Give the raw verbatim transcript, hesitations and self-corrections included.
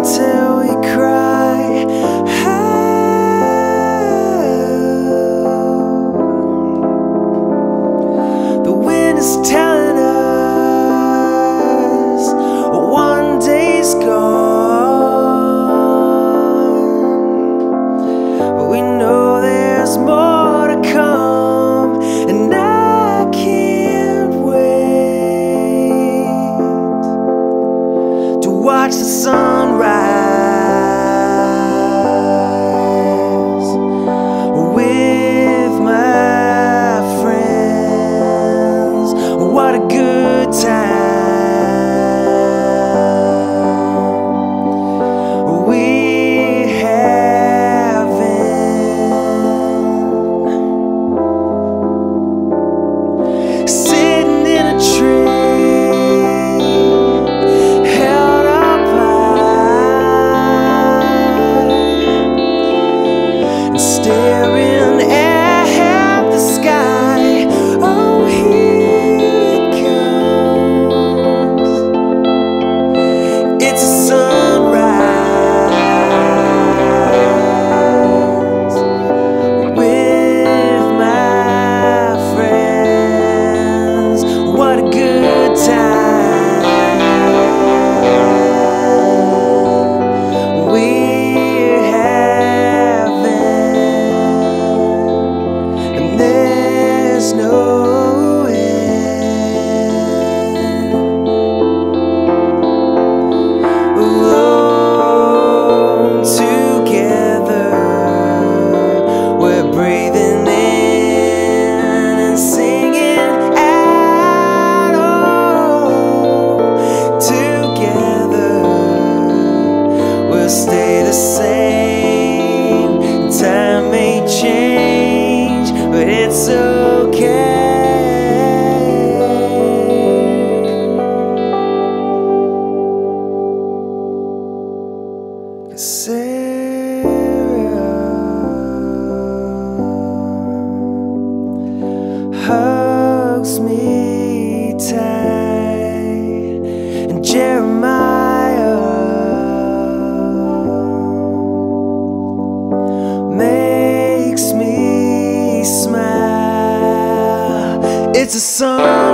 till we cry. Oh, the wind is telling us one day's gone, but we know there's more to come, and I can't wait to watch the sunrise with my friends. What a good time we're having, sitting in a tree held up high and staring at the sky. Oh, here it comes. It's a sunrise with my friends. What a good time we're having, and there's no end. Alone together, we're breathing in and singing out. Oh, together we'll stay the same. Time may change, but it's okay. 'Cause Sarah hugs me tight, and Jeremiah makes me smile. It's a song